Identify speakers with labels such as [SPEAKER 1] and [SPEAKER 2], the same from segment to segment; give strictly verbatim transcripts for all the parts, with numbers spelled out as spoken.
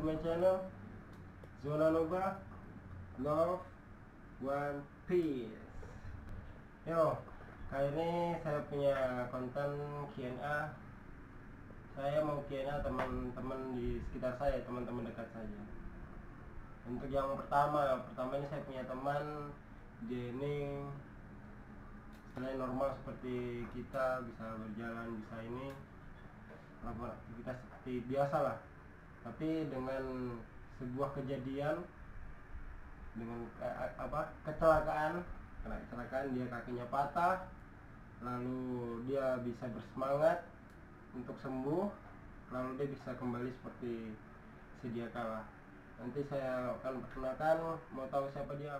[SPEAKER 1] to my channel Zona Nova Love One Piece. Yo, kali ini saya punya konten Q and A. Saya mau Q and A teman-teman di sekitar saya, teman-teman dekat saya. Untuk yang pertama, pertama ini saya punya teman Denny. Selain normal seperti kita, bisa berjalan, bisa ini melakukan aktivitas seperti biasa lah, tapi dengan sebuah kejadian, dengan eh, apa kecelakaan kena kecelakaan dia kakinya patah, lalu dia bisa bersemangat untuk sembuh, lalu dia bisa kembali seperti sedia kala. Nanti saya akan perkenalkan, mau tahu siapa dia?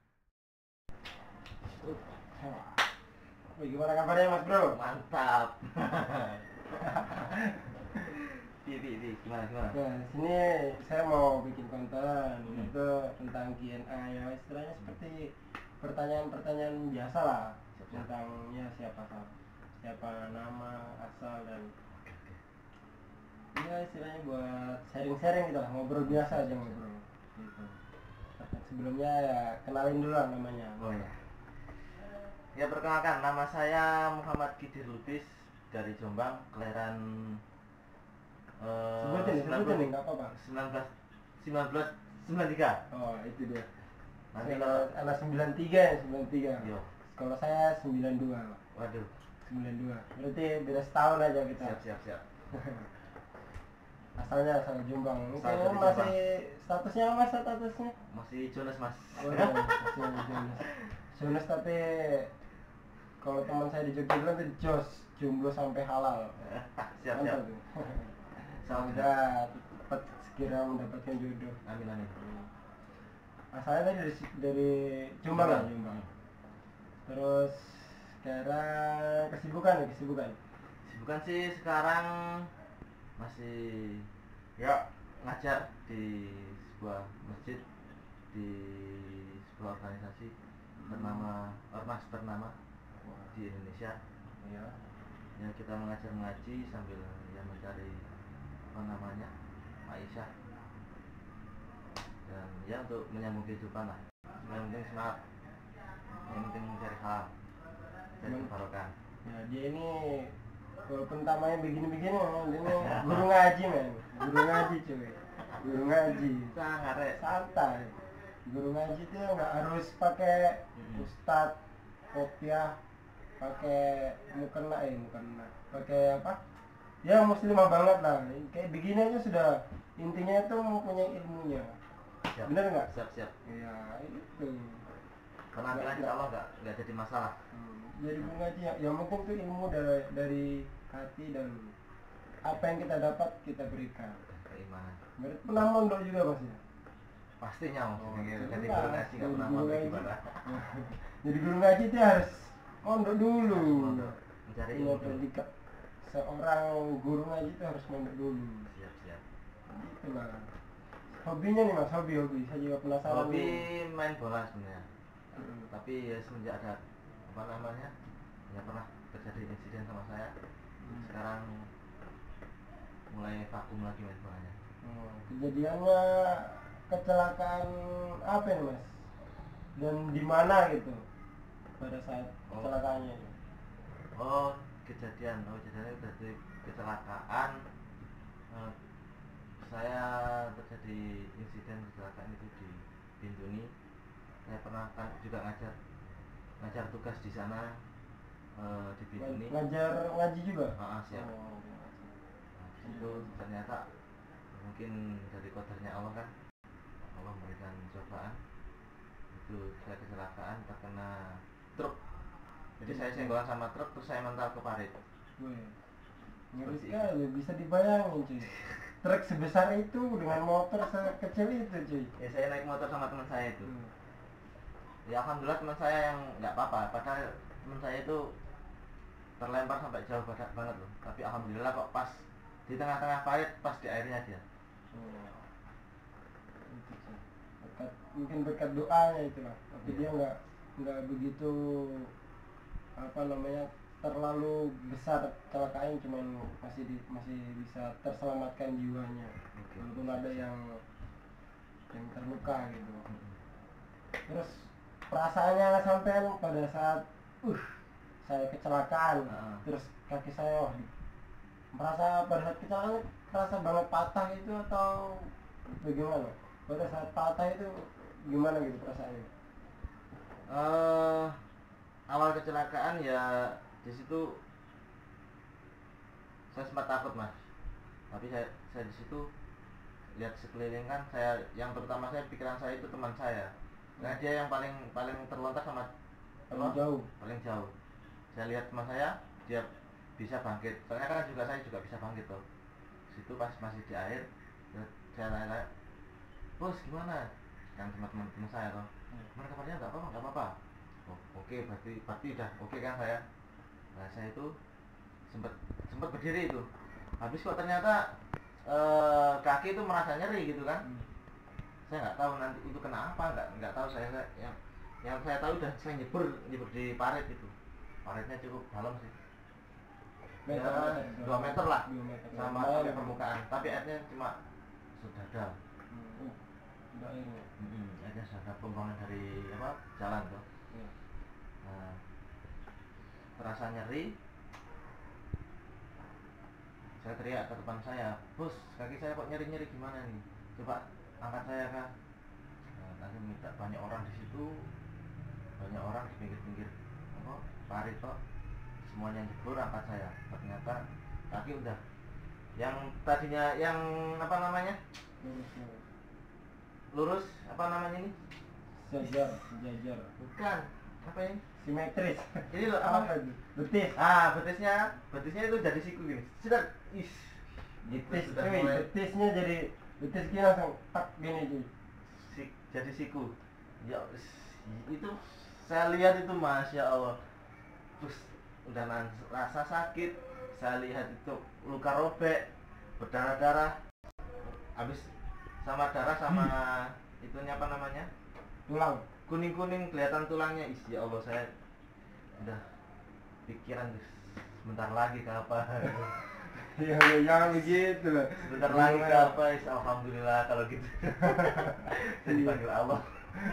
[SPEAKER 1] Wih, gimana kabarnya Mas Bro?
[SPEAKER 2] Mantap. Di, di, di, gimana, gimana?
[SPEAKER 1] Nah, sini saya mau bikin konten hmm. itu tentang Q and A, ya istilahnya seperti pertanyaan-pertanyaan biasa lah. Siap, tentang ya siapa siapa nama, asal, dan ya istilahnya buat sharing-sharing gitu lah, ngobrol biasa aja ngobrol gitu. Sebelumnya ya kenalin dulu lah namanya.
[SPEAKER 2] Oh ya. Ya, perkenalkan, nama saya Muhammad Kidir Lubis dari Jombang, kelahiran
[SPEAKER 1] uh, sebutin, sebutin nih, nggak apa-apa.
[SPEAKER 2] sembilan belas sembilan belas sembilan puluh tiga.
[SPEAKER 1] Oh, itu dia.
[SPEAKER 2] Nanti
[SPEAKER 1] kalau anak sembilan puluh tiga ya, sembilan puluh tiga.
[SPEAKER 2] Yo.
[SPEAKER 1] Kalau saya sembilan puluh dua.
[SPEAKER 2] Waduh.
[SPEAKER 1] sembilan puluh dua. Berarti beda setahun aja kita.
[SPEAKER 2] Siap, siap, siap.
[SPEAKER 1] Asalnya asal Jombang. Mungkin
[SPEAKER 2] Asal
[SPEAKER 1] masih statusnya apa statusnya?
[SPEAKER 2] Masih Jonas, Mas.
[SPEAKER 1] Oh, ya, masih Jonas. Jonas, tapi kalau teman saya di Jogja bilang tuh jos, jomblo sampai halal.
[SPEAKER 2] Siap, siap.
[SPEAKER 1] Semoga cepat segera mendapatkan jodoh.
[SPEAKER 2] Amin, amin.
[SPEAKER 1] Asalnya tadi dari dari Jombang lah, Jombang. Terus sekarang kesibukan ya, kesibukan.
[SPEAKER 2] Kesibukan sih sekarang masih ya ngajar di sebuah masjid, di sebuah organisasi bernama Ormas Bernama di Indonesia. Ya, ya kita mengajar mengaji sambil ya mencari apa namanya Aisyah, dan ya untuk menyambung kehidupan lah. Yang penting semangat, yang penting mencari hal dan barokah.
[SPEAKER 1] Ya, dia ini walaupun tamanya begini-begini, dia ini guru ngaji men, guru ngaji cuy, guru ngaji.
[SPEAKER 2] Sangat
[SPEAKER 1] santai. Guru ngaji itu nggak harus pakai hmm. ustadz, kopiah, pakai mukena, eh mukena, pakai apa? Ya muslimah banget lah. Kayak begini aja sudah, intinya itu mempunyai ilmunya.
[SPEAKER 2] Siap.
[SPEAKER 1] Bener nggak?
[SPEAKER 2] Siap, siap.
[SPEAKER 1] Ya itu.
[SPEAKER 2] Penampilan insya Allah nggak nggak jadi masalah.
[SPEAKER 1] Hmm. Jadi guru ngaji ya, yang penting itu ilmu dari dari hati, dan apa yang kita dapat kita berikan.
[SPEAKER 2] Keimanan.
[SPEAKER 1] Berarti pernah mondok juga Mas ya?
[SPEAKER 2] Pastinya Mas. Oh, jadi guru ngaji nggak pernah mondok gimana?
[SPEAKER 1] Jadi guru ngaji itu harus mondok dulu.
[SPEAKER 2] Mondok. Mencari
[SPEAKER 1] ilmu. Predikat seorang guru ngaji itu harus mondok dulu.
[SPEAKER 2] Siap, siap.
[SPEAKER 1] Itulah. Hobinya nih Mas, hobi hobi. Saya juga penasaran.
[SPEAKER 2] Hobi nih. Main bola sebenarnya.
[SPEAKER 1] Hmm.
[SPEAKER 2] Tapi ya semenjak ada apa namanya, ya pernah terjadi insiden sama saya. Hmm. Sekarang mulai vakum lagi main bolanya.
[SPEAKER 1] Hmm. Kejadiannya kecelakaan apa ya Mas? Dan di mana gitu pada saat oh. kecelakaannya?
[SPEAKER 2] Oh, kejadian, oh kejadiannya dari kecelakaan. Eh, saya terjadi insiden kecelakaan itu di Bintuni. Saya pernah kan juga ngajar ngajar tugas di sana, eh, di Bintuni.
[SPEAKER 1] Ngajar ngaji juga?
[SPEAKER 2] Ah, siap. Oh. Nah, itu ternyata mungkin dari qadarnya Allah kan, Allah memberikan cobaan. Itu saya kecelakaan terkena truk. Jadi saya senggolan sama truk, terus saya mental ke parit.
[SPEAKER 1] Wih, ngeri sekali, bisa dibayangin cuy. Truk sebesar itu dengan motor sekecil itu cuy.
[SPEAKER 2] Ya saya naik motor sama teman saya itu. Hmm. Ya alhamdulillah teman saya yang nggak apa-apa, padahal teman saya itu terlempar sampai jauh banget loh. Tapi alhamdulillah kok pas di tengah-tengah parit, pas di airnya dia. Hmm.
[SPEAKER 1] Berkat, mungkin berkat doanya itulah. Tapi yeah. dia nggak nggak begitu apa namanya terlalu besar kecelakaan, cuman masih di, masih bisa terselamatkan jiwanya,
[SPEAKER 2] Oke.
[SPEAKER 1] walaupun ada yang yang terluka gitu. Terus perasaannya sampean pada saat uh saya kecelakaan,
[SPEAKER 2] Ah.
[SPEAKER 1] terus kaki saya wah, merasa pada saat kecelakaan merasa banget patah itu atau bagaimana? Pada saat patah itu gimana gitu perasaannya?
[SPEAKER 2] Eh, awal kecelakaan ya di situ saya sempat takut mas, tapi saya saya di situ lihat sekeliling kan, saya yang terutama saya pikiran saya itu teman saya, karena dia yang paling paling terlontar sama
[SPEAKER 1] Paling
[SPEAKER 2] apa?
[SPEAKER 1] jauh.
[SPEAKER 2] paling jauh. Saya lihat teman saya dia bisa bangkit, soalnya kan juga saya juga bisa bangkit tuh. Situ pas masih di air, ya, saya tanya, bos gimana? Kan teman-teman teman saya tuh, gimana kabarnya? Nggak apa-apa, nggak apa-apa. Oh, oke, berarti berarti udah oke kan saya. Nah saya itu sempat sempat berdiri itu, habis kok ternyata eh, kaki itu merasa nyeri gitu kan.
[SPEAKER 1] Hmm.
[SPEAKER 2] Saya nggak tahu nanti itu kenapa, nggak nggak tahu saya, saya yang yang saya tahu udah saya nyebur nyebur di parit itu, paritnya cukup dalam sih,
[SPEAKER 1] Meter,
[SPEAKER 2] ya
[SPEAKER 1] meter,
[SPEAKER 2] dua meter lah
[SPEAKER 1] dua meter.
[SPEAKER 2] sama
[SPEAKER 1] Lumayan.
[SPEAKER 2] sampai permukaan, tapi airnya cuma sedada.
[SPEAKER 1] Hmm. Uh, udah airnya.
[SPEAKER 2] Hmm, airnya sedada pembuangan dari apa jalan tuh.
[SPEAKER 1] Ya.
[SPEAKER 2] Nah, terasa nyeri, saya teriak ke depan saya, bos kaki saya kok nyeri nyeri gimana nih, coba angkat saya kan. Nah, nanti minta banyak orang di situ, banyak orang di pinggir-pinggir apa parit kok, semuanya jebur angkat saya. Ternyata kaki udah yang tadinya yang apa namanya
[SPEAKER 1] Lurus, lurus.
[SPEAKER 2] lurus, apa namanya ini,
[SPEAKER 1] Sejajar, sejajar.
[SPEAKER 2] bukan apa ini,
[SPEAKER 1] Simetris.
[SPEAKER 2] ini loh
[SPEAKER 1] Apa
[SPEAKER 2] apa,
[SPEAKER 1] itu? Betis.
[SPEAKER 2] ah betisnya betisnya itu jadi siku gini, sudah is
[SPEAKER 1] Betis,
[SPEAKER 2] sudah
[SPEAKER 1] cuy.
[SPEAKER 2] mulai
[SPEAKER 1] Betisnya jadi betis gini langsung tak gini cuy.
[SPEAKER 2] si, jadi siku ya. Itu saya lihat itu masya Allah, terus udah nan- rasa sakit, saya lihat itu luka robek, berdarah-darah, habis sama darah sama itunya apa namanya,
[SPEAKER 1] Tulang.
[SPEAKER 2] kuning-kuning kelihatan tulangnya. Is ya Allah, saya udah pikiran sebentar lagi ke apa.
[SPEAKER 1] Ya, ya jangan begitu lah.
[SPEAKER 2] Sebentar lagi ke apa, is alhamdulillah kalau gitu. Saya dipanggil Allah.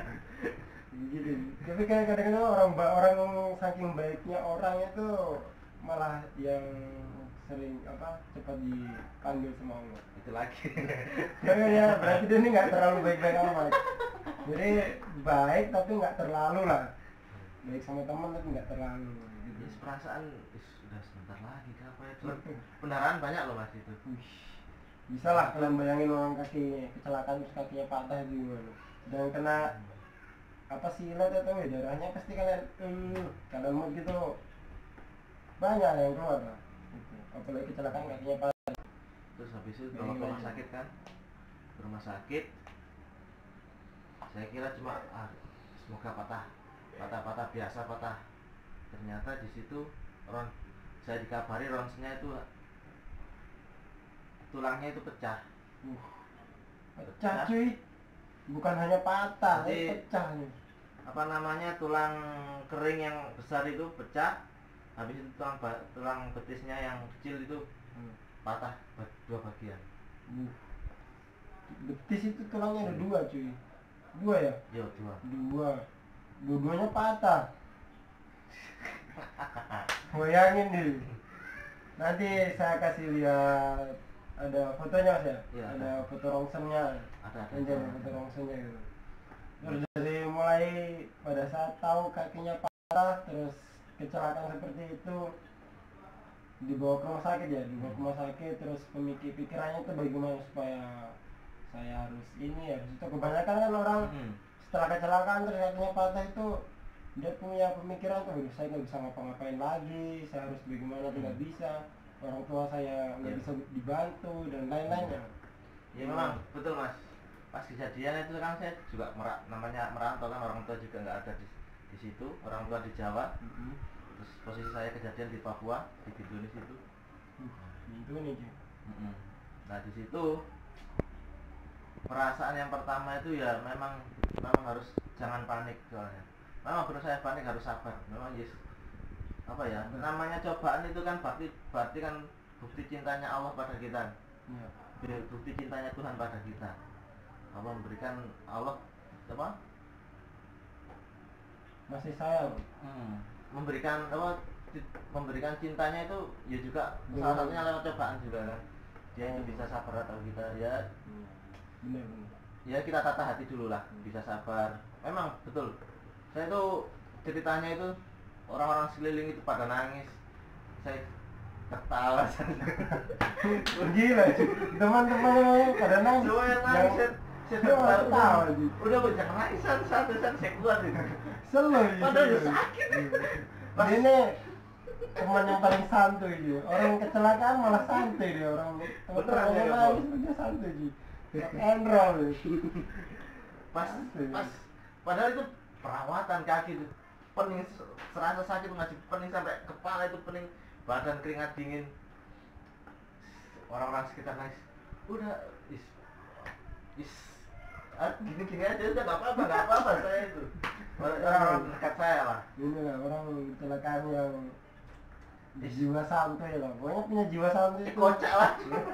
[SPEAKER 1] Gitu. Tapi kan kadang-kadang orang ba- orang saking baiknya orang itu malah yang sering apa cepat dipanggil sama Allah.
[SPEAKER 2] Itu lagi.
[SPEAKER 1] Ya, ya berarti dia ini nggak terlalu baik-baik amat. Jadi baik tapi nggak terlalu lah. Baik sama teman tapi nggak terlalu. Gitu.
[SPEAKER 2] Yes, perasaan is, udah sebentar lagi ke apa itu. Pendarahan banyak loh mas itu.
[SPEAKER 1] Wih, bisa lah kalian bayangin orang kaki kecelakaan terus kakinya patah itu gimana. Dan kena apa silet atau ya darahnya pasti kalian uh, kalian mau gitu banyak yang keluar lah gitu. Apalagi kecelakaan kakinya patah.
[SPEAKER 2] Terus habis itu bawa ke rumah sakit kan, ke rumah sakit saya kira cuma ah, semoga patah patah patah biasa patah. Ternyata di situ ron saya dikabari ronsnya itu tulangnya itu pecah.
[SPEAKER 1] Uh, pecah cuy, bukan hanya patah,
[SPEAKER 2] Jadi,
[SPEAKER 1] tapi pecah nih.
[SPEAKER 2] apa namanya, tulang kering yang besar itu pecah, habis itu tulang ba- tulang betisnya yang kecil itu
[SPEAKER 1] Hmm.
[SPEAKER 2] patah ba- dua bagian.
[SPEAKER 1] Uh. Betis itu tulangnya ada dua cuy, dua ya?
[SPEAKER 2] Yo dua.
[SPEAKER 1] Dua, dua-duanya patah. Bayangin nih. Nanti saya kasih lihat ada fotonya mas ya,
[SPEAKER 2] Iya,
[SPEAKER 1] ada
[SPEAKER 2] ada.
[SPEAKER 1] foto rongsennya,
[SPEAKER 2] Ada ada.
[SPEAKER 1] anjir foto rongsennya gitu. Terus dari mulai pada saat tahu kakinya patah, terus kecelakaan seperti itu dibawa ke rumah sakit ya, dibawa ke rumah sakit, terus pemikir pikirannya itu bagaimana supaya saya harus ini ya, itu kebanyakan kan orang
[SPEAKER 2] Hmm.
[SPEAKER 1] setelah kecelakaan terus kakinya patah itu dia punya pemikiran tuh, "Aduh, saya nggak bisa ngapa-ngapain lagi, saya harus bagaimana tuh nggak bisa, orang tua saya nggak
[SPEAKER 2] Iya.
[SPEAKER 1] bisa dibantu dan lain-lainnya."
[SPEAKER 2] Ya memang betul mas. Pas kejadian itu kan saya juga merak, namanya merantau kan, orang tua juga nggak ada di, di situ, orang tua di Jawa.
[SPEAKER 1] Mm-hmm.
[SPEAKER 2] Terus posisi saya kejadian di Papua, di Bintuni situ.
[SPEAKER 1] Uh, itu nih cuy.
[SPEAKER 2] Mm-mm. Nah di situ perasaan yang pertama itu ya memang memang harus jangan panik soalnya. Memang benar saya panik, harus sabar. Memang yes, apa ya, namanya cobaan itu kan berarti berarti kan bukti cintanya Allah pada kita. Ya. Bukti cintanya Tuhan pada kita. Apa memberikan Allah apa?
[SPEAKER 1] Masih sayang.
[SPEAKER 2] Hmm, memberikan apa? Memberikan cintanya itu ya juga hmm. salah satunya lewat cobaan juga kan. Dia hmm. itu bisa sabar atau kita ya.
[SPEAKER 1] Benar benar.
[SPEAKER 2] Ya kita tata hati dulu lah, bisa sabar. Memang betul. Saya tuh ceritanya itu orang-orang sekeliling itu pada nangis. Saya ketawa.
[SPEAKER 1] Gila, teman-teman yang pada nangis.
[SPEAKER 2] Semua yang nangis. Saya ketawa. Udah udah jangan nangis satu-satu saya keluar itu.
[SPEAKER 1] Selo.
[SPEAKER 2] Padahal ya sakit.
[SPEAKER 1] Pas ini teman yang paling santuy dia. Orang kecelakaan malah santai dia orang.
[SPEAKER 2] Beneran ya,
[SPEAKER 1] nangis dia santai sih. Enroll.
[SPEAKER 2] Pas pas padahal itu perawatan kaki itu pening, serasa sakit masih pening sampai kepala itu pening, badan keringat dingin. Orang-orang sekitar nangis. Udah is is ah, gini-gini aja udah nggak apa-apa, nggak apa-apa saya itu. Orang dekat saya lah.
[SPEAKER 1] Ini lah orang kecelakaan yang jiwa santai lah. Pokoknya punya jiwa santai itu.
[SPEAKER 2] Kocak lah.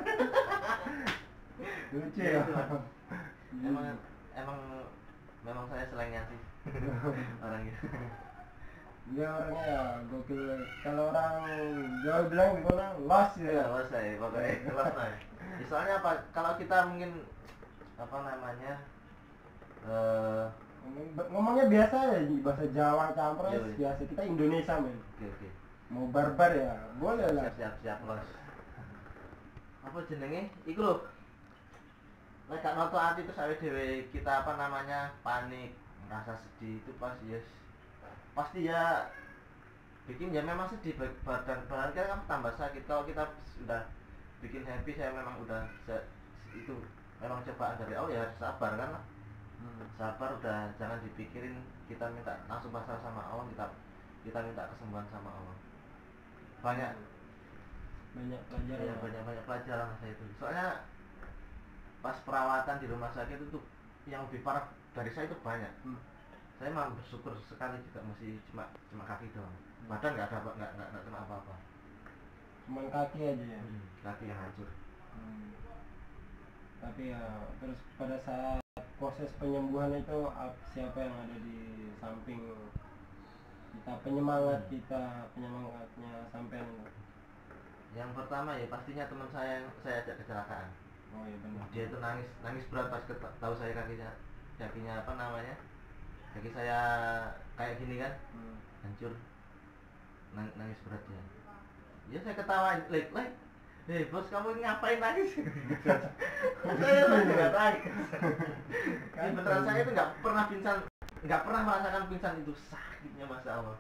[SPEAKER 1] Lucu ya.
[SPEAKER 2] Emang emang memang saya selengnya sih orangnya.
[SPEAKER 1] Dia orangnya ya gokil. Kalau orang Jawa bilang gimana? Los ya.
[SPEAKER 2] Ya, los saya pokoknya los lah. Ya, soalnya apa? Kalau kita mungkin apa namanya eh
[SPEAKER 1] ngomongnya biasa ya bahasa Jawa campur
[SPEAKER 2] iya, iya.
[SPEAKER 1] biasa. Kita Indonesia men.
[SPEAKER 2] Oke oke.
[SPEAKER 1] Mau barbar ya boleh lah.
[SPEAKER 2] Siap siap siap los. Apa jenenge? Iku lho. Lek gak noto ati terus awake dhewe kita apa namanya panik, merasa sedih itu pas yes. Pasti ya bikin ya memang sedih badan badan kita kan tambah sakit. Kalau kita sudah bikin happy saya memang udah itu memang cobaan dari Allah ya harus sabar kan. Hmm, sabar udah jangan dipikirin, kita minta langsung pasrah sama Allah, kita kita minta kesembuhan sama Allah. Banyak
[SPEAKER 1] banyak pelajaran
[SPEAKER 2] ya, banyak banyak pelajaran saya itu. Soalnya pas perawatan di rumah sakit itu yang lebih parah dari saya itu banyak. Hmm. Saya memang bersyukur sekali juga masih cuma cuma kaki doang. Badan nggak ada nggak nggak nggak kena apa-apa.
[SPEAKER 1] Cuma kaki aja ya.
[SPEAKER 2] Hmm, kaki yang hancur.
[SPEAKER 1] Hmm. Tapi ya terus pada saat proses penyembuhan itu siapa yang ada di samping kita, penyemangat hmm. kita, penyemangatnya sampean?
[SPEAKER 2] Yang pertama ya pastinya teman saya yang saya ajak kecelakaan.
[SPEAKER 1] Oh iya benar.
[SPEAKER 2] Dia itu nangis nangis berat pas tahu saya kakinya kakinya apa namanya kaki saya kayak gini kan hmm. hancur, Nang, nangis berat dia. Ya saya ketawain, like like hei bos kamu ngapain nangis? Saya lagi nggak nangis. Ini beneran saya itu nggak pernah pingsan, nggak pernah merasakan pingsan itu sakitnya Masya Allah.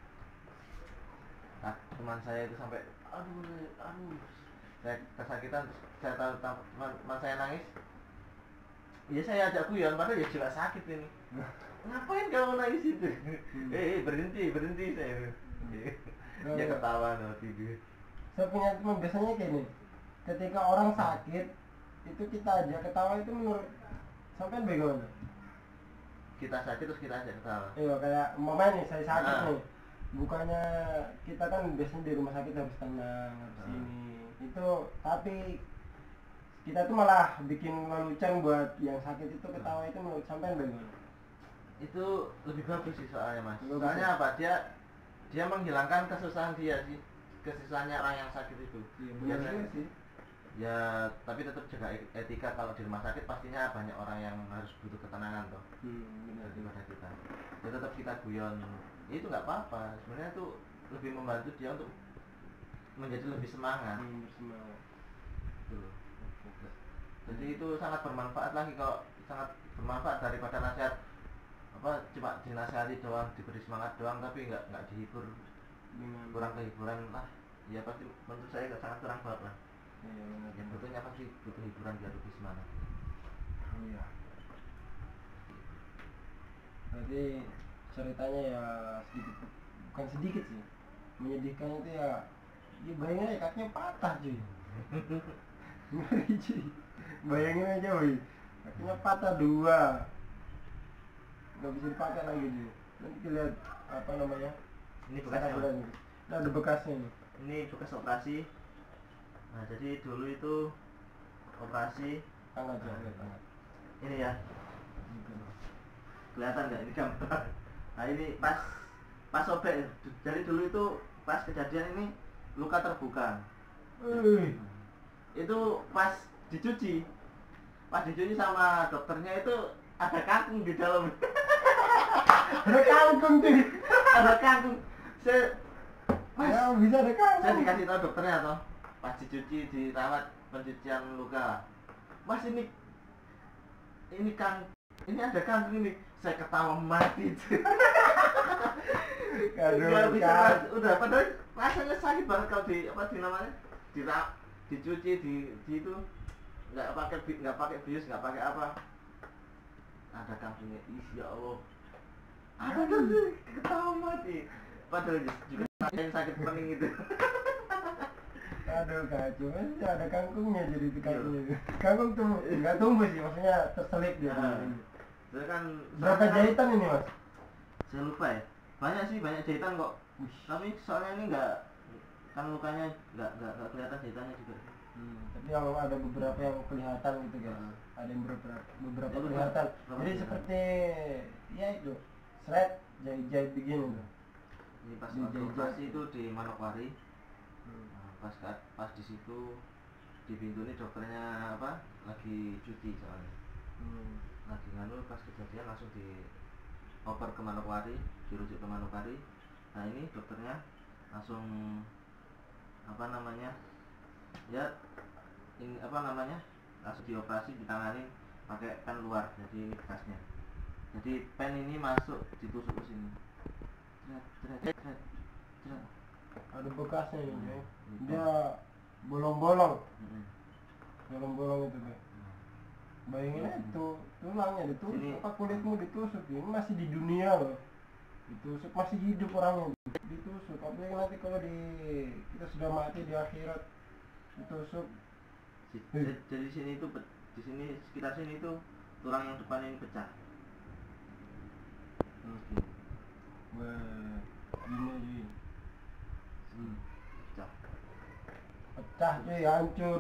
[SPEAKER 2] Nah, teman saya itu sampai aduh aduh saya kesakitan, saya tahu teman saya nangis. Ya saya ajak guyon, padahal ya juga sakit ini. Ngapain kamu nangis itu? Hmm. Eh berhenti berhenti saya. Hmm. Dia ketawa no tidur.
[SPEAKER 1] Saya punya teman biasanya kayak ini. Ketika orang sakit itu kita aja ketawa, itu menurut sampean bagaimana?
[SPEAKER 2] Kita sakit terus kita ajak ketawa.
[SPEAKER 1] Iya kayak momen nih saya sakit
[SPEAKER 2] nah.
[SPEAKER 1] nih. Bukannya kita kan biasanya di rumah sakit harus tenang, harus nah. ini itu, tapi kita tuh malah bikin lelucon buat yang sakit itu ketawa. Itu menurut sampean bagaimana?
[SPEAKER 2] Itu lebih bagus sih soalnya mas.
[SPEAKER 1] Lebih
[SPEAKER 2] soalnya bagus. Apa dia dia menghilangkan kesusahan dia sih, kesusahannya orang yang sakit itu.
[SPEAKER 1] Iya benar ya, sih.
[SPEAKER 2] Ya tapi tetap jaga etika. Kalau di rumah sakit pastinya banyak orang yang harus butuh ketenangan toh. Hmm, benar daripada kita. Ya tetap kita guyon. Itu nggak apa-apa. Sebenarnya itu lebih membantu dia untuk menjadi lebih semangat.
[SPEAKER 1] Hmm, bersemangat.
[SPEAKER 2] Tuh. Jadi itu sangat bermanfaat lagi, kalau sangat bermanfaat daripada nasihat apa cuma dinasihati doang, diberi semangat doang tapi nggak nggak dihibur, hmm. kurang kehiburan lah. Ya pasti menurut saya sangat kurang banget lah. Iya, yang betulnya pasti butuh hiburan biar lebih semangat.
[SPEAKER 1] Iya. Berarti ceritanya ya sedikit, bukan sedikit sih, menyedihkan itu ya. Ya bayangin aja kakinya patah cuy. Ngeri cuy. Bayangin aja woi, kakinya patah dua, nggak bisa dipakai lagi cuy. Nanti lihat apa namanya?
[SPEAKER 2] Ini bekasnya.
[SPEAKER 1] Ada bekasnya nih.
[SPEAKER 2] Ini bekas operasi. Nah, jadi dulu itu operasi.
[SPEAKER 1] Angkat ya, angkat, angkat.
[SPEAKER 2] Ini ya,
[SPEAKER 1] Gitu.
[SPEAKER 2] kelihatan nggak ini gambar? Nah, ini pas pas sobek. Jadi dulu itu pas kejadian ini luka terbuka.
[SPEAKER 1] Wih,
[SPEAKER 2] Itu pas dicuci, pas dicuci sama dokternya itu ada kangkung di dalam.
[SPEAKER 1] ada kangkung tuh.
[SPEAKER 2] Ada kangkung. Saya pas
[SPEAKER 1] Ya bisa ada
[SPEAKER 2] saya
[SPEAKER 1] kangkung.
[SPEAKER 2] dikasih tahu dokternya toh, pas dicuci dirawat pencucian luka, mas ini ini kang ini ada kangkung ini. Saya ketawa mati.
[SPEAKER 1] Aduh,
[SPEAKER 2] Nggak bisa,
[SPEAKER 1] Kak.
[SPEAKER 2] Mas. Udah padahal rasanya sakit banget kalau di apa di namanya dirap dicuci di, di itu nggak pakai bi- nggak pakai bius nggak pakai apa, ada kangkungnya. Ih, ya Allah, ada kan sih, ketawa mati. Padahal juga yang sakit pening itu.
[SPEAKER 1] Aduh Kak, cuma sih ada kangkungnya jadi itu kangkungnya. Kangkung tuh nggak tumbuh sih, maksudnya terselip dia.
[SPEAKER 2] Nah, saya kan
[SPEAKER 1] Berapa jahitan ini mas?
[SPEAKER 2] saya lupa ya, banyak sih, banyak jahitan kok. Tapi soalnya ini nggak, kan lukanya nggak nggak nggak kelihatan jahitannya juga.
[SPEAKER 1] Hmm, tapi yang ada beberapa yang kelihatan gitu guys.
[SPEAKER 2] Hmm.
[SPEAKER 1] Ada yang beberapa beberapa
[SPEAKER 2] Itu
[SPEAKER 1] kelihatan.
[SPEAKER 2] berapa
[SPEAKER 1] Jadi
[SPEAKER 2] kelihatan?
[SPEAKER 1] seperti ya itu thread jahit-jahit begini tuh.
[SPEAKER 2] Ini pas
[SPEAKER 1] Di
[SPEAKER 2] waktu
[SPEAKER 1] jahit-jahit.
[SPEAKER 2] operasi itu di Manokwari.
[SPEAKER 1] Hmm.
[SPEAKER 2] Nah, pas pas di situ di pintu ini dokternya apa lagi cuti soalnya,
[SPEAKER 1] Hmm.
[SPEAKER 2] lagi nganu, pas kejadian langsung di oper ke Manokwari, dirujuk ke Manokwari. Nah, ini dokternya langsung apa namanya ya ini apa namanya langsung dioperasi, ditangani pakai pen luar. Jadi ini bekasnya, jadi pen ini masuk ditusuk ke sini. Cret, cret, cret, cret.
[SPEAKER 1] Ada bekasnya ini,
[SPEAKER 2] Hmm.
[SPEAKER 1] Jay.
[SPEAKER 2] Gitu.
[SPEAKER 1] Dia bolong-bolong,
[SPEAKER 2] Mm-mm.
[SPEAKER 1] bolong-bolong itu guys. Bayangin aja
[SPEAKER 2] Hmm.
[SPEAKER 1] tuh tulangnya ditusuk,
[SPEAKER 2] Sini.
[SPEAKER 1] apa kulitmu ditusuk, ini masih di dunia loh. Ditusuk masih hidup orangnya, ditusuk. Apalagi nanti kalau di kita sudah mati di akhirat ditusuk.
[SPEAKER 2] Di- di- Jadi sini itu pe- di sini sekitar sini itu tulang yang depan ini pecah. Terus gini.
[SPEAKER 1] Wah, gini aja.
[SPEAKER 2] Hmm, pecah.
[SPEAKER 1] Pecah cuy, hancur.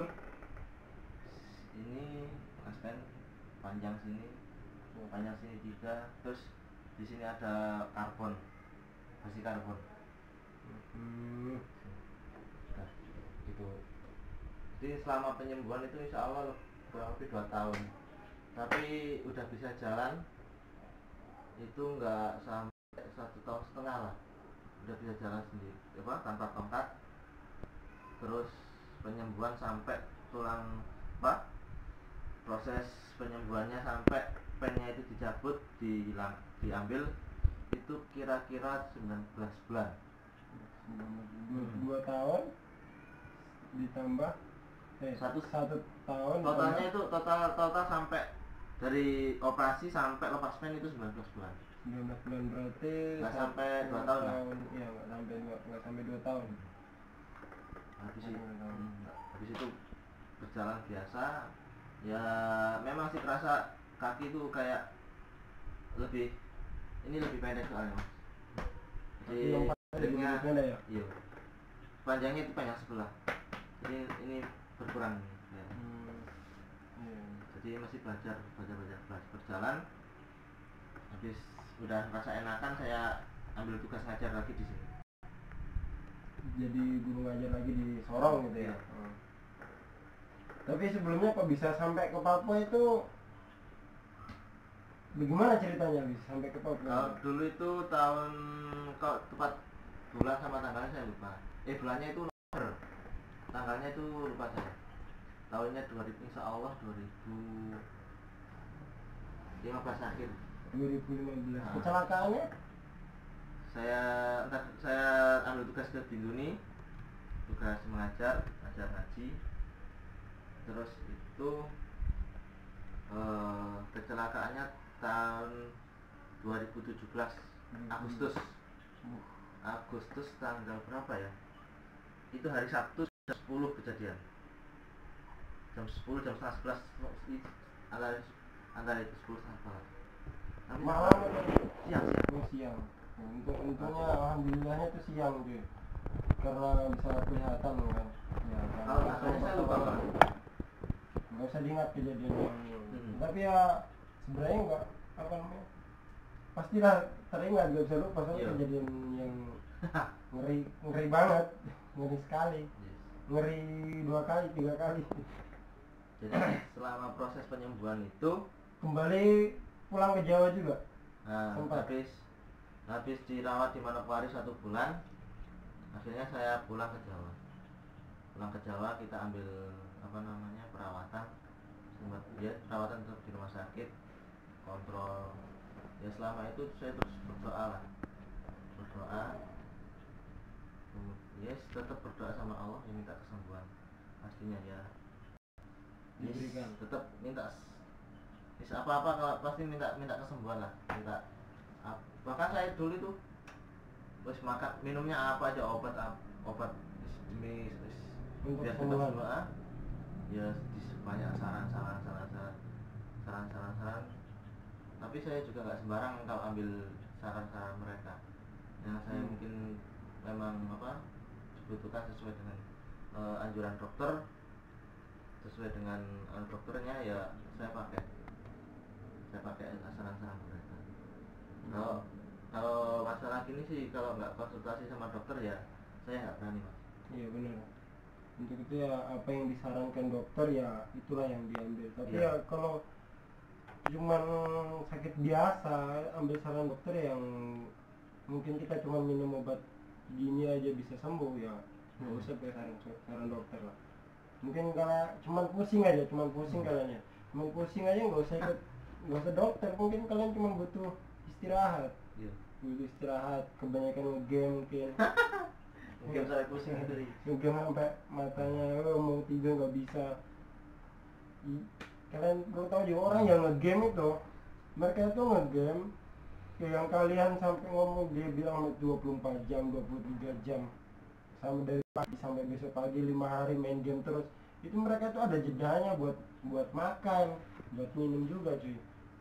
[SPEAKER 2] Ini bekas pen panjang sini, panjang sini tiga. Terus di sini ada karbon, besi karbon.
[SPEAKER 1] Hmm.
[SPEAKER 2] Nah, gitu. Jadi selama penyembuhan itu insya Allah kurang lebih dua tahun. Tapi udah bisa jalan itu nggak sampai satu tahun setengah lah. Udah bisa jalan sendiri, apa tanpa tongkat. Terus penyembuhan sampai tulang apa? Proses penyembuhannya sampai pennya itu dicabut, dihilang, diambil itu kira-kira sembilan belas bulan.
[SPEAKER 1] Dua, dua tahun ditambah eh,
[SPEAKER 2] Satu-
[SPEAKER 1] satu tahun
[SPEAKER 2] Totalnya itu total total sampai dari operasi sampai lepas pen itu sembilan belas bulan.
[SPEAKER 1] sembilan belas bulan berarti
[SPEAKER 2] Nggak
[SPEAKER 1] satu
[SPEAKER 2] sampai dua tahun lah.
[SPEAKER 1] Iya, nggak sampai dua nggak sampai dua tahun.
[SPEAKER 2] Habis
[SPEAKER 1] Nggak
[SPEAKER 2] itu,
[SPEAKER 1] sampai dua tahun.
[SPEAKER 2] hmm, habis itu berjalan biasa. Ya memang sih terasa kaki itu kayak lebih ini lebih pendek soalnya mas. Jadi
[SPEAKER 1] Tapi lompatnya jadi
[SPEAKER 2] ringnya-
[SPEAKER 1] lebih pendek ya?
[SPEAKER 2] iya, panjangnya itu panjang sebelah. Jadi ini berkurang ya.
[SPEAKER 1] Hmm. Iya.
[SPEAKER 2] Jadi masih belajar belajar belajar belajar berjalan. Habis udah rasa enakan, saya ambil tugas ngajar lagi di sini.
[SPEAKER 1] Jadi guru ngajar lagi di Sorong gitu ya.
[SPEAKER 2] Iya.
[SPEAKER 1] Hmm. Tapi sebelumnya kok bisa sampai ke Papua itu bagaimana ceritanya bisa sampai ke Papua?
[SPEAKER 2] Kalau dulu itu tahun kok tepat bulan sama tanggalnya saya lupa. Eh bulannya itu November, tanggalnya itu lupa saya. Tahunnya dua ribu, insya Allah dua ribu lima belas akhir.
[SPEAKER 1] dua ribu lima belas.
[SPEAKER 2] Nah.
[SPEAKER 1] Kecelakaannya?
[SPEAKER 2] Saya entar saya ambil tugas ke Bintuni, tugas mengajar, ajar ngaji. Terus itu eh, kecelakaannya tahun dua ribu tujuh belas Agustus.
[SPEAKER 1] Uh,
[SPEAKER 2] Agustus tanggal berapa ya? Itu hari Sabtu jam sepuluh kejadian. Jam sepuluh, jam setengah sebelas, antara antara itu sepuluh sampai tapi
[SPEAKER 1] malam atau
[SPEAKER 2] siang siang.
[SPEAKER 1] oh, siang? Untuk untungnya alhamdulillahnya itu siang cuy. karena bisa kelihatan kan ya kan.
[SPEAKER 2] Kalau rasanya saya lupa Bang.
[SPEAKER 1] Nggak usah diingat kejadian yang
[SPEAKER 2] Hmm.
[SPEAKER 1] tapi ya sebenarnya nggak apa namanya pastilah teringat, nggak bisa lupa soalnya
[SPEAKER 2] Iya.
[SPEAKER 1] kejadian yang ngeri ngeri banget, ngeri sekali,
[SPEAKER 2] Yes.
[SPEAKER 1] ngeri dua kali tiga kali.
[SPEAKER 2] Jadi selama proses penyembuhan itu,
[SPEAKER 1] Kembali pulang ke Jawa juga.
[SPEAKER 2] nah,
[SPEAKER 1] Sempat.
[SPEAKER 2] habis habis dirawat di Manokwari satu bulan, akhirnya saya pulang ke Jawa. Pulang ke Jawa kita ambil apa namanya perawatan, sempat ya perawatan tetap di rumah sakit, kontrol. Ya selama itu saya terus berdoa lah, berdoa. Yes, tetap berdoa sama Allah, yang minta kesembuhan. Pastinya ya. Yes,
[SPEAKER 1] Diberikan.
[SPEAKER 2] tetap minta. Yes, apa-apa kalau pasti minta minta kesembuhan lah, minta. ap- Bahkan saya dulu itu, wes makan minumnya apa aja obat ap- obat demi
[SPEAKER 1] Untuk
[SPEAKER 2] biar
[SPEAKER 1] kesembuhan.
[SPEAKER 2] cepat sembuh. ah. Ya di banyak saran-saran saran-saran saran-saran saran. Tapi saya juga nggak sembarang kalau ambil saran-saran mereka. Yang saya
[SPEAKER 1] Hmm.
[SPEAKER 2] mungkin memang apa dibutuhkan sesuai dengan eh, anjuran dokter, sesuai dengan eh, dokternya ya saya pakai saya pakai saran-saran mereka. Kalau kalau masalah gini sih kalau nggak konsultasi sama dokter ya saya nggak berani Mas.
[SPEAKER 1] Iya benar. Untuk itu ya apa yang disarankan dokter ya itulah yang diambil. Tapi
[SPEAKER 2] Iya.
[SPEAKER 1] ya kalau cuman sakit biasa ambil saran dokter yang mungkin kita cuma minum obat gini aja bisa sembuh ya nggak
[SPEAKER 2] Hmm.
[SPEAKER 1] usah pakai saran saran dokter lah. Mungkin kalau cuman pusing aja, cuman pusing
[SPEAKER 2] Hmm.
[SPEAKER 1] kalian ya, cuman pusing aja nggak usah ikut nggak usah dokter. Mungkin kalian cuma butuh istirahat,
[SPEAKER 2] Iya.
[SPEAKER 1] butuh istirahat, kebanyakan ngegame mungkin.
[SPEAKER 2] Mungkin saya pusing itu sih.
[SPEAKER 1] Ngegame sampai matanya oh, mau tidur nggak bisa. I- Kalian perlu tahu juga orang yang ngegame itu, mereka itu ngegame kayak yang kalian sampai ngomong dia bilang dua puluh empat jam, dua puluh tiga jam, sampai dari pagi sampai besok pagi lima hari main game terus. Itu mereka tuh ada jedanya buat buat makan, buat minum juga cuy.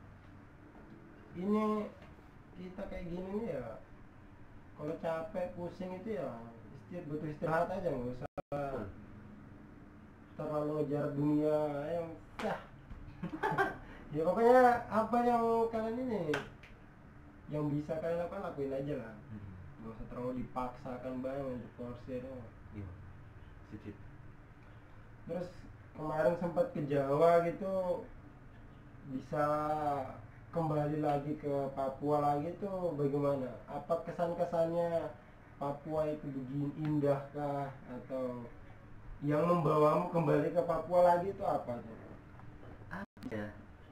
[SPEAKER 1] Ini kita kayak gini nih ya, kalau capek pusing itu ya istir butuh istirahat aja, nggak usah
[SPEAKER 2] Betul.
[SPEAKER 1] terlalu ngejar dunia yang sah. Ya pokoknya apa yang kalian ini yang bisa kalian lakukan lakuin aja lah,
[SPEAKER 2] Hmm.
[SPEAKER 1] nggak usah terlalu dipaksakan banget diforsir ya.
[SPEAKER 2] Iya. Sedikit.
[SPEAKER 1] Terus kemarin sempat ke Jawa gitu, bisa kembali lagi ke Papua lagi tuh bagaimana? Apa kesan-kesannya Papua itu begini indah kah? Atau yang membawamu kembali ke Papua lagi itu apa tuh?
[SPEAKER 2] Ya.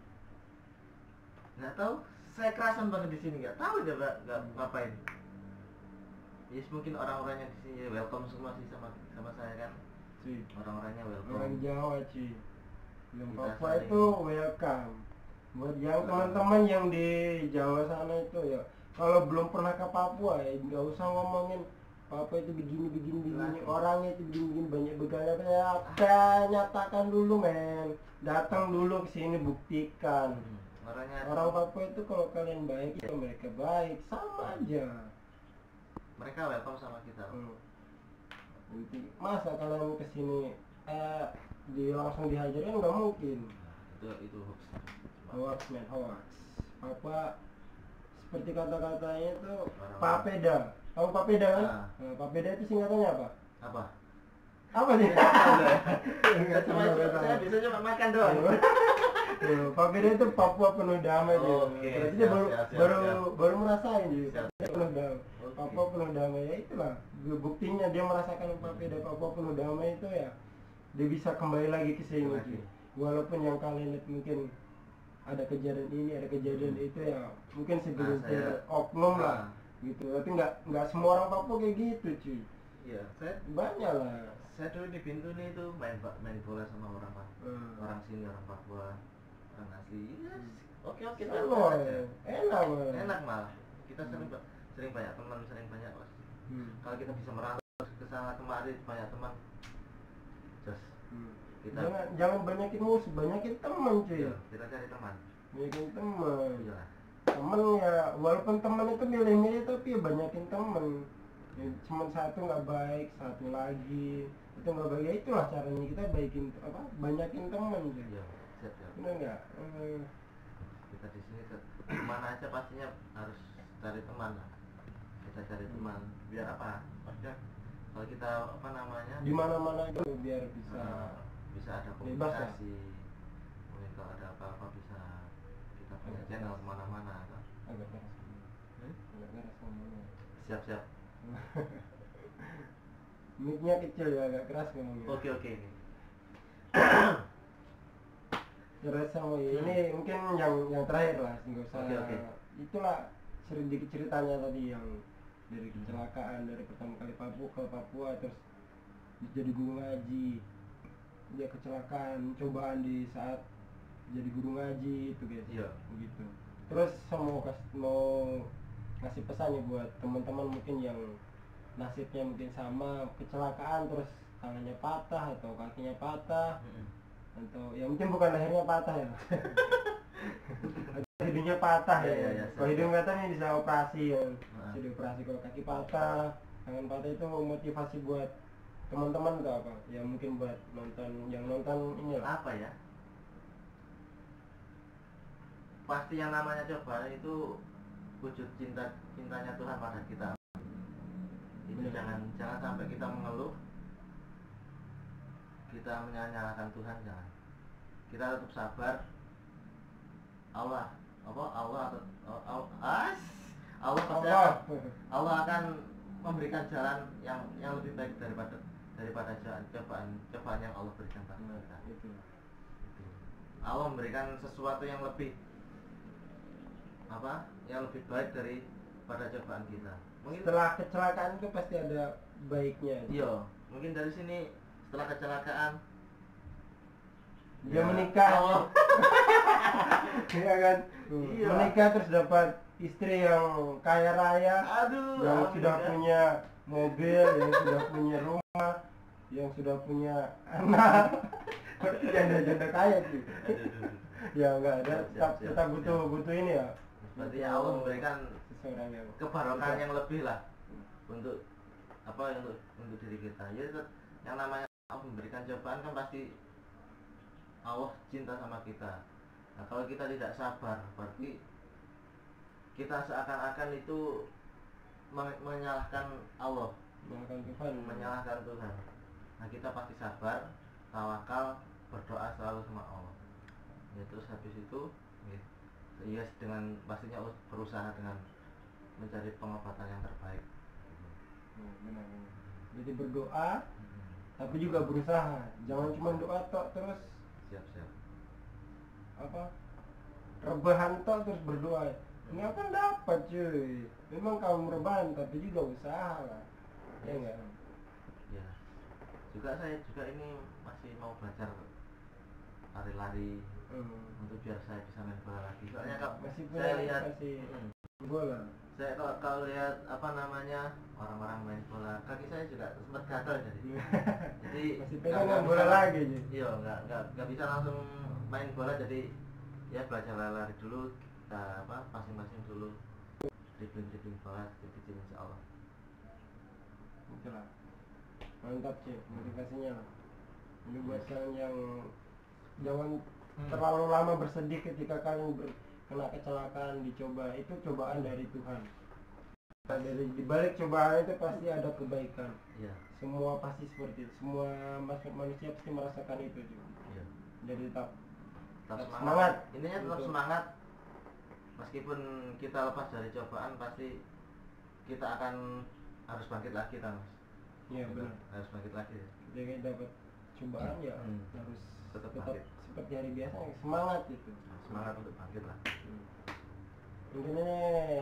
[SPEAKER 2] Nggak tahu, saya kerasan banget di sini, nggak tahu aja nggak nggak ngapain. Yes, mungkin orang-orangnya di sini welcome semua sih sama sama saya kan.
[SPEAKER 1] Cuy,
[SPEAKER 2] Orang-orangnya
[SPEAKER 1] orang
[SPEAKER 2] welcome.
[SPEAKER 1] Jawa cuy, yang
[SPEAKER 2] Kita
[SPEAKER 1] Papua
[SPEAKER 2] saling-
[SPEAKER 1] itu welcome. Buat yang teman-teman yang di Jawa sana itu ya, kalau belum pernah ke Papua ya nggak usah ngomongin Papua itu begini begini begini,
[SPEAKER 2] Lagi.
[SPEAKER 1] orangnya itu begini begini banyak begalnya ya, apa nyatakan dulu men, datang dulu ke sini buktikan.
[SPEAKER 2] Hmm. Orangnya
[SPEAKER 1] Orang Papua itu kalau kalian baik ya mereka baik sama aja.
[SPEAKER 2] mereka welcome sama kita.
[SPEAKER 1] Hmm. Nanti masa kalian kesini eh di langsung dihajarin nggak mungkin.
[SPEAKER 2] Nah, itu itu hoax.
[SPEAKER 1] Hoax man hoax. Apa seperti kata-katanya itu
[SPEAKER 2] Orang-
[SPEAKER 1] papeda. Tahu papeda kan?
[SPEAKER 2] Ah.
[SPEAKER 1] Nah, papeda itu singkatannya apa?
[SPEAKER 2] Apa?
[SPEAKER 1] Apa sih?
[SPEAKER 2] Saya cuma saya bisa cuma makan doang.
[SPEAKER 1] Tuh, papeda itu Papua penuh damai dia.
[SPEAKER 2] Oke,
[SPEAKER 1] Berarti dia
[SPEAKER 2] siap,
[SPEAKER 1] baru
[SPEAKER 2] siap, siap,
[SPEAKER 1] baru
[SPEAKER 2] siap.
[SPEAKER 1] baru merasain dia.
[SPEAKER 2] Siap,
[SPEAKER 1] Papua
[SPEAKER 2] siap.
[SPEAKER 1] penuh damai.
[SPEAKER 2] Oke.
[SPEAKER 1] Papua penuh damai ya itulah. Buktinya dia merasakan papeda Papua penuh damai itu ya. Dia bisa kembali lagi ke sini.
[SPEAKER 2] Lagi.
[SPEAKER 1] cuy. Walaupun yang kalian lihat mungkin ada kejadian ini, ada kejadian
[SPEAKER 2] Hmm.
[SPEAKER 1] itu ya, mungkin segelintir
[SPEAKER 2] Nah, saya-
[SPEAKER 1] oknum lah
[SPEAKER 2] Ah.
[SPEAKER 1] gitu. Tapi nggak nggak semua orang Papua kayak gitu cuy.
[SPEAKER 2] Iya, saya
[SPEAKER 1] Banyak lah.
[SPEAKER 2] saya dulu di Bintuni itu main ba- main bola sama orang Papua.
[SPEAKER 1] Hmm.
[SPEAKER 2] Orang sini orang Papua, orang asli. Ya, oke oke
[SPEAKER 1] Sama,
[SPEAKER 2] fair-fair aja.
[SPEAKER 1] enak man.
[SPEAKER 2] Enak malah. Kita sering
[SPEAKER 1] Hmm.
[SPEAKER 2] ba- sering banyak teman, sering banyak pas.
[SPEAKER 1] Hmm.
[SPEAKER 2] Kalau kita bisa merantau ke sana kemari banyak teman. Just
[SPEAKER 1] Hmm.
[SPEAKER 2] kita
[SPEAKER 1] Jangan jangan banyakin musuh, banyakin teman cuy.
[SPEAKER 2] iya, kita cari teman.
[SPEAKER 1] Banyakin teman.
[SPEAKER 2] Iya.
[SPEAKER 1] Temen ya, walaupun teman itu milih-milih tapi ya banyakin teman. Yang cuma satu nggak baik, satu lagi itu nggak baik. Ya itulah caranya kita baikin apa, banyakin teman gitu.
[SPEAKER 2] Iya, siap siap.
[SPEAKER 1] Benar nggak? Eh,
[SPEAKER 2] Kita di sini ke kemana aja pastinya harus cari teman lah. Kita cari teman biar apa? Maksudnya kalau kita apa namanya
[SPEAKER 1] di mana-mana itu biar bisa
[SPEAKER 2] eh, bisa ada
[SPEAKER 1] bebas ya?
[SPEAKER 2] komunikasi. Mungkin kalau ada apa-apa bisa kita punya
[SPEAKER 1] Agak
[SPEAKER 2] channel
[SPEAKER 1] keras.
[SPEAKER 2] kemana-mana. Kan?
[SPEAKER 1] agak keras,
[SPEAKER 2] Hmm?
[SPEAKER 1] agak keras ngomongnya.
[SPEAKER 2] Siap siap.
[SPEAKER 1] Mic-nya kecil ya, agak keras ngomongnya.
[SPEAKER 2] Oke oke.
[SPEAKER 1] Keras sama
[SPEAKER 2] Hmm.
[SPEAKER 1] ini mungkin yang yang terakhir lah, nggak usah.
[SPEAKER 2] Oke, oke.
[SPEAKER 1] Itulah sedikit ceritanya tadi yang dari kecelakaan dari pertama kali Papua ke Papua terus jadi guru ngaji, dia kecelakaan, cobaan di saat jadi guru ngaji itu guys.
[SPEAKER 2] Iya.
[SPEAKER 1] Begitu. Terus saya mau kas mau ngasih pesan ya buat teman-teman mungkin yang nasibnya mungkin sama kecelakaan terus tangannya patah atau kakinya patah
[SPEAKER 2] Mm-mm.
[SPEAKER 1] atau ya mungkin bukan lehernya patah ya. Atau hidungnya patah
[SPEAKER 2] Iya,
[SPEAKER 1] ya.
[SPEAKER 2] iya, iya,
[SPEAKER 1] Kalau
[SPEAKER 2] siap,
[SPEAKER 1] hidung patah ini bisa operasi ya.
[SPEAKER 2] Nah.
[SPEAKER 1] Bisa dioperasi. Kalau kaki patah, tangan patah itu motivasi buat teman-teman tuh apa? Ya mungkin buat nonton yang nonton ini lah.
[SPEAKER 2] Apa ya? Pasti yang namanya cobaan itu wujud cinta cintanya Tuhan pada kita. Itu
[SPEAKER 1] Benar.
[SPEAKER 2] jangan jangan sampai kita mengeluh, kita menyalahkan Tuhan, jangan. Kita tetap sabar. Allah apa Allah atau Allah as Allah pasti
[SPEAKER 1] Allah.
[SPEAKER 2] akan, Allah akan memberikan jalan yang yang lebih baik daripada daripada jalan cobaan cobaan yang Allah berikan pada
[SPEAKER 1] Nah,
[SPEAKER 2] kita.
[SPEAKER 1] itu.
[SPEAKER 2] Gitu. Allah memberikan sesuatu yang lebih apa yang lebih baik daripada cobaan kita. Mungkin
[SPEAKER 1] Setelah kecelakaan itu pasti ada baiknya.
[SPEAKER 2] iya, mungkin dari sini setelah kecelakaan
[SPEAKER 1] Dia
[SPEAKER 2] ya,
[SPEAKER 1] menikah.
[SPEAKER 2] Allah.
[SPEAKER 1] Iya kan? Tuh,
[SPEAKER 2] Iya.
[SPEAKER 1] menikah terus dapat istri yang kaya raya,
[SPEAKER 2] Aduh,
[SPEAKER 1] yang sudah
[SPEAKER 2] alhamdulillah.
[SPEAKER 1] punya mobil, yang sudah punya rumah, yang sudah punya anak. Berarti janda-janda kaya sih.
[SPEAKER 2] Aduh, aduh, aduh.
[SPEAKER 1] Ya enggak ada,
[SPEAKER 2] Siap,
[SPEAKER 1] tetap,
[SPEAKER 2] siap,
[SPEAKER 1] tetap
[SPEAKER 2] siap.
[SPEAKER 1] butuh butuh ini ya.
[SPEAKER 2] Berarti Allah memberikan
[SPEAKER 1] seseorang yang
[SPEAKER 2] kebarokan
[SPEAKER 1] Iya.
[SPEAKER 2] yang lebih lah untuk apa untuk untuk diri kita. Ya tet- yang namanya Allah memberikan cobaan kan pasti Allah cinta sama kita. Nah, kalau kita tidak sabar, berarti kita seakan-akan itu men- menyalahkan Allah,
[SPEAKER 1] melakukan Tuhan.
[SPEAKER 2] menyalahkan Tuhan. Nah, kita pasti sabar, tawakal, berdoa selalu sama Allah. Ya, terus habis itu, ya, ya dengan pastinya berusaha dengan mencari pengobatan yang terbaik.
[SPEAKER 1] Hmm, benar, benar. Jadi berdoa,
[SPEAKER 2] Hmm.
[SPEAKER 1] tapi juga berusaha. Jangan cuma doa tok terus
[SPEAKER 2] Siap siap.
[SPEAKER 1] apa rebahan tok terus berdoa. Nggak akan dapat cuy. Memang kamu rebahan tapi juga usaha lah. Ya enggak?
[SPEAKER 2] Ya. Juga saya juga ini masih mau belajar lari-lari
[SPEAKER 1] Hmm.
[SPEAKER 2] untuk biar saya bisa main bola lagi. Soalnya kalau
[SPEAKER 1] Masih
[SPEAKER 2] saya
[SPEAKER 1] punya
[SPEAKER 2] lihat,
[SPEAKER 1] masih
[SPEAKER 2] hmm,
[SPEAKER 1] bola.
[SPEAKER 2] saya kalau, kalau lihat apa namanya orang-orang main bola, kaki saya juga sempat gatal jadi. Jadi
[SPEAKER 1] Masih
[SPEAKER 2] nggak-
[SPEAKER 1] pengen
[SPEAKER 2] nggak
[SPEAKER 1] main bola
[SPEAKER 2] bisa-
[SPEAKER 1] lagi Ji.
[SPEAKER 2] Iya, nggak nggak nggak bisa langsung main bola, jadi ya belajar lari dulu, kita apa masing-masing dulu dribbling-dribbling bola kecil-kecil insya Allah.
[SPEAKER 1] Itulah. Mantap sih motivasinya lah. Ini buat kalian yang jangan
[SPEAKER 2] Hmm.
[SPEAKER 1] terlalu lama bersedih ketika kalian ber- kena kecelakaan dicoba. Itu cobaan dari Tuhan. Nah, dari dibalik cobaan itu pasti ada kebaikan.
[SPEAKER 2] Iya,
[SPEAKER 1] Semua pasti seperti itu. Semua mas- manusia pasti merasakan itu juga.
[SPEAKER 2] iya.
[SPEAKER 1] Jadi tetap
[SPEAKER 2] Tetap
[SPEAKER 1] Tetap
[SPEAKER 2] semangat.
[SPEAKER 1] semangat.
[SPEAKER 2] Intinya tetap
[SPEAKER 1] Betul.
[SPEAKER 2] semangat. Meskipun kita lepas dari cobaan, pasti kita akan harus bangkit lagi, kan, Mas?
[SPEAKER 1] ya benar.
[SPEAKER 2] Harus bangkit lagi.
[SPEAKER 1] Jadi dapat cobaan ya
[SPEAKER 2] Hmm.
[SPEAKER 1] harus
[SPEAKER 2] Tetap
[SPEAKER 1] tetap,
[SPEAKER 2] bangkit.
[SPEAKER 1] seperti hari biasa semangat itu.
[SPEAKER 2] Semangat untuk bangkit lah.
[SPEAKER 1] Hmm. Mungkin ini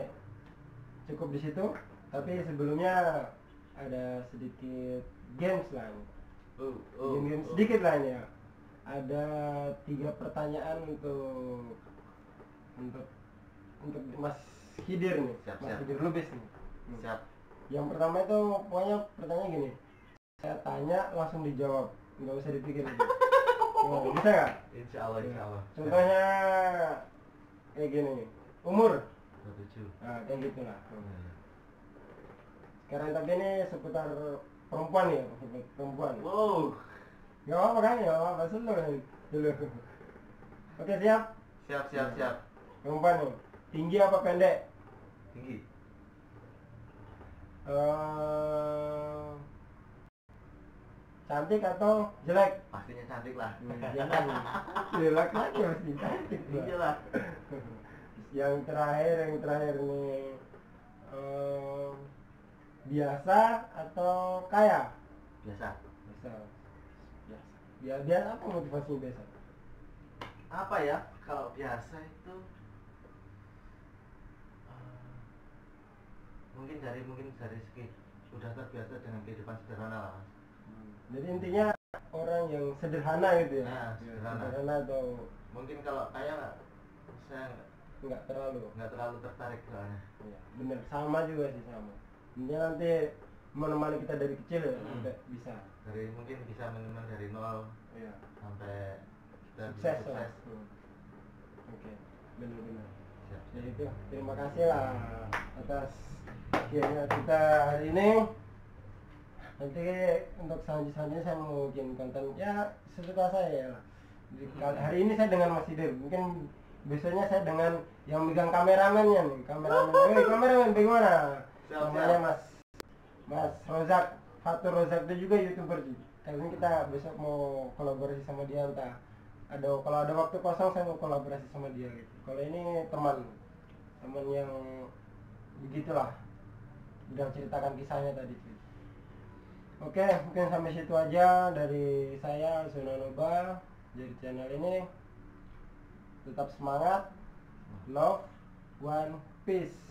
[SPEAKER 1] cukup di situ. Tapi sebelumnya ada sedikit games lah. nih.
[SPEAKER 2] Oh, oh,
[SPEAKER 1] Game-game
[SPEAKER 2] oh.
[SPEAKER 1] sedikit lah ini ya. Ada tiga pertanyaan untuk untuk untuk Mas Hidir nih.
[SPEAKER 2] Siap,
[SPEAKER 1] Mas
[SPEAKER 2] siap.
[SPEAKER 1] Hidir Lubis nih. Hmm.
[SPEAKER 2] Siap.
[SPEAKER 1] Yang pertama itu pokoknya pertanyaan gini. Saya tanya langsung dijawab, nggak usah dipikir. Nah, bisa nggak?
[SPEAKER 2] Insya Allah, insya Allah.
[SPEAKER 1] Contohnya kayak gini nih. Umur.
[SPEAKER 2] Setuju.
[SPEAKER 1] Nah, kayak gitulah.
[SPEAKER 2] Hmm.
[SPEAKER 1] Karena tapi ini seputar perempuan ya, seputar perempuan.
[SPEAKER 2] Wow.
[SPEAKER 1] Gak apa-apa kan, gak apa-apa, selalu dulu. Oke, siap?
[SPEAKER 2] Siap, siap, siap.
[SPEAKER 1] Perempuan nih, tinggi apa pendek?
[SPEAKER 2] Tinggi.
[SPEAKER 1] Uh, cantik atau jelek?
[SPEAKER 2] Pastinya cantik lah.
[SPEAKER 1] Hmm, jangan jelek lagi pasti cantik lah.
[SPEAKER 2] Iyalah.
[SPEAKER 1] Yang terakhir, yang terakhir nih, uh, biasa atau kaya?
[SPEAKER 2] Biasa.
[SPEAKER 1] Biasa. Biasa. Ya, biasa apa motivasinya biasa?
[SPEAKER 2] Apa ya? Kalau biasa itu uh, mungkin dari mungkin dari segi sudah terbiasa dengan kehidupan sederhana lah, Mas.
[SPEAKER 1] Jadi intinya orang yang sederhana gitu ya?
[SPEAKER 2] Nah, sederhana.
[SPEAKER 1] Sederhana atau
[SPEAKER 2] Mungkin kalau kaya nggak, saya nggak
[SPEAKER 1] nggak terlalu?
[SPEAKER 2] nggak terlalu tertarik soalnya.
[SPEAKER 1] Ya, bener, sama juga sih sama. Intinya nanti menemani kita dari kecil ya,
[SPEAKER 2] Hmm.
[SPEAKER 1] kita bisa.
[SPEAKER 2] Dari mungkin bisa meneman dari nol
[SPEAKER 1] Iya.
[SPEAKER 2] sampai kita bisa
[SPEAKER 1] Sukses lah.
[SPEAKER 2] sukses.
[SPEAKER 1] Hmm. Oke, bener-bener.
[SPEAKER 2] Siap.
[SPEAKER 1] Jadi itu, terima kasih lah atas kianya kita hari ini. Nanti untuk selanjutnya saya mau bikin konten ya sesuka saya lah. Jadi, kali- hari ini saya dengan Mas Hidir, mungkin biasanya saya dengan yang megang kameramennya nih, kameramen. Hei kameramen bagaimana?
[SPEAKER 2] Siap,
[SPEAKER 1] Namanya
[SPEAKER 2] siap.
[SPEAKER 1] Mas Mas Rozak, Fatur Rozak, itu juga YouTuber sih. Kali ini kita besok mau kolaborasi sama dia, entah ada kalau ada waktu kosong saya mau kolaborasi sama dia gitu. Kalau ini teman teman yang begitulah, udah ceritakan kisahnya tadi cuy. Oke, mungkin sampai situ aja dari saya Sunanoba dari channel ini. Tetap semangat, love, one, peace.